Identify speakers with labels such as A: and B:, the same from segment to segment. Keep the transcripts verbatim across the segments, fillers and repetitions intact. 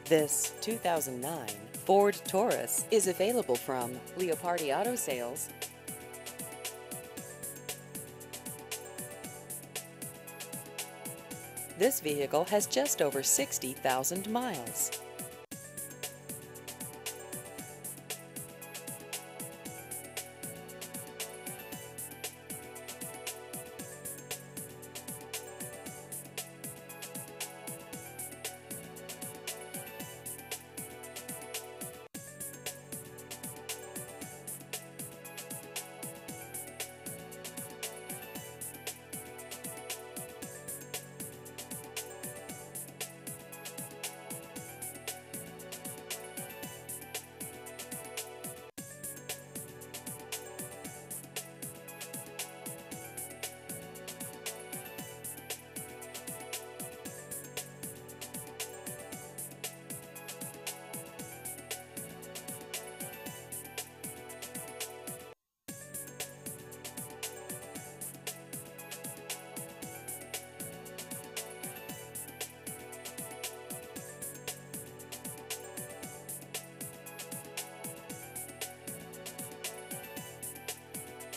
A: This two thousand nine Ford Taurus is available from Leopardi Auto Sales. This vehicle has just over sixty thousand miles.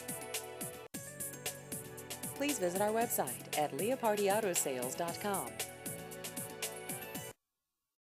A: Please visit our website at leopardi auto sales dot com.